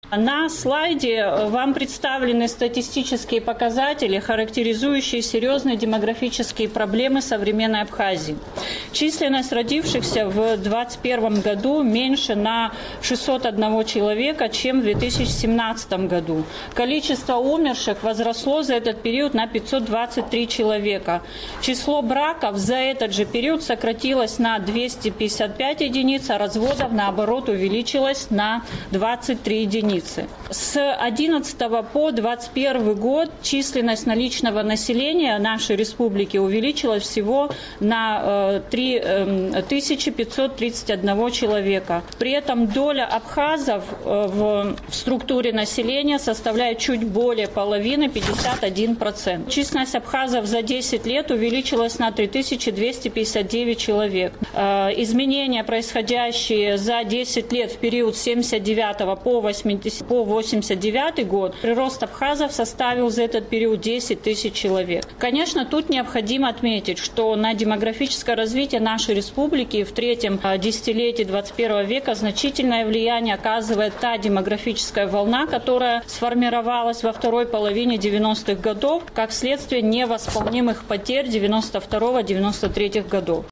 На слайде вам представлены статистические показатели, характеризующие серьезные демографические проблемы современной Абхазии. Численность родившихся в 2021 году меньше на 601 человека, чем в 2017 году. Количество умерших возросло за этот период на 523 человека. Число браков за этот же период сократилось на 255 единиц, а разводов, наоборот, увеличилось на 23 единицы. С 2011 по 2021 год численность наличного населения нашей республики увеличилась всего на 3531 человека. При этом доля абхазов в структуре населения составляет чуть более половины, 51%. Численность абхазов за 10 лет увеличилась на 3259 человек. Изменения, происходящие за 10 лет в период с 79 по 89 год, прирост абхазов составил за этот период 10 тысяч человек. Конечно, тут необходимо отметить, что на демографическое развитие нашей республики в третьем десятилетии 21 века значительное влияние оказывает та демографическая волна, которая сформировалась во второй половине 90-х годов как следствие невосполнимых потерь 92-93 годов.